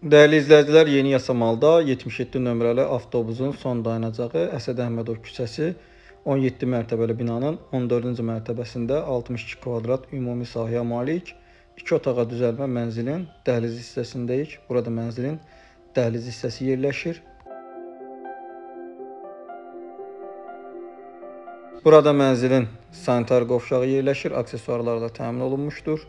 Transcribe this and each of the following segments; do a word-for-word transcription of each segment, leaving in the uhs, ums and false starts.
Değerli izləyicilər, Yeni Yasamalda yetmiş yeddi nömrəli avtobusun son dayanacağı Əsəd Əhmədov küçəsi on yeddi mərtəbəli binanın on dördüncü mərtəbəsində altmış iki kvadrat ümumi sahəyə malik iki otağa düzəlmə mənzilin dəhliz hissəsindəyik. Burada mənzilin dəhliz hissəsi yerləşir. Burada mənzilin sanitar qovşağı yerləşir, aksesuarlarla təmin olunmuşdur.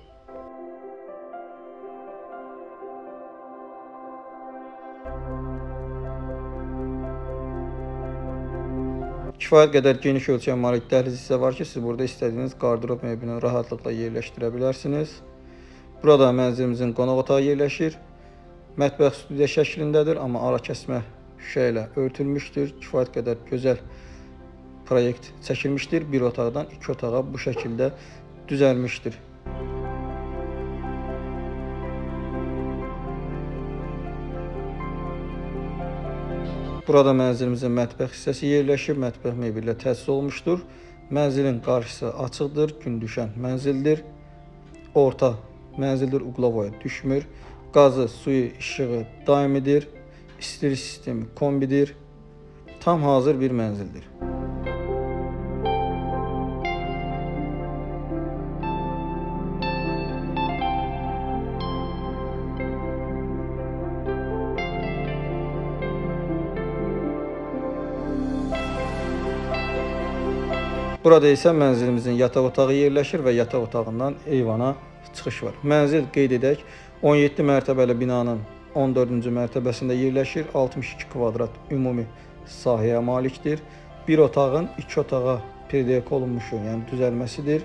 Kifayət qədər geniş ölçəyə malik dəhliz hissə var ki, siz burada istədiyiniz qardırob möblini rahatlıqla yerləşdirə bilərsiniz. Burada mənzilimizin qonaq otağı yerləşir. Mətbəx studiya şəklindədir, amma ara kəsmə şüşə ilə örtülmüşdür. Kifayət qədər gözəl proyekt çəkilmişdir. Bir otaqdan iki otağa bu şəkildə düzəlmişdir. Burada mənzilimizin mətbəx hissəsi yerləşib, mətbəx mebeli ilə təchiz olunmuşdur. Mənzilin qarşısı açıqdır, gün düşən mənzildir. Orta mənzildir, uqlavoya düşmür. Qazı, suyu, işığı daimidir. İstiri sistemi kombidir. Tam hazır bir mənzildir. Burada isə mənzilimizin yataq otağı yerləşir və yataq otağından eyvana çıxış var. Mənzil qeyd edək, on yeddi mərtəbəli binanın on dördüncü mərtəbəsində yerləşir. altmış iki kvadrat ümumi sahəyə malikdir. Bir otağın iki otağa perdəyək olunmuşu, yəni düzəlməsidir.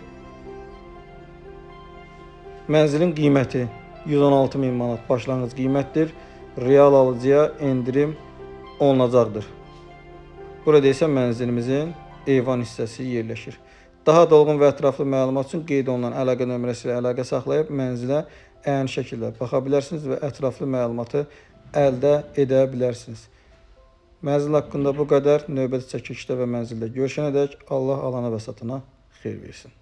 Mənzilin qiyməti yüz on altı min manat başlanğıc qiymətdir. Real alıcıya endirim olunacaqdır. Burada isə mənzilimizin eyvan hissəsi yerləşir. Daha dolğun və ətraflı məlumat üçün qeyd olunan əlaqə nömrəsi ilə əlaqə saxlayıb mənzilə əyani şəkildə baxa bilərsiniz və ətraflı məlumatı əldə edə bilərsiniz. Mənzil haqqında bu qədər. Növbəti çəkilişdə və mənzildə görüşənədək Allah alana və satana xeyir versin.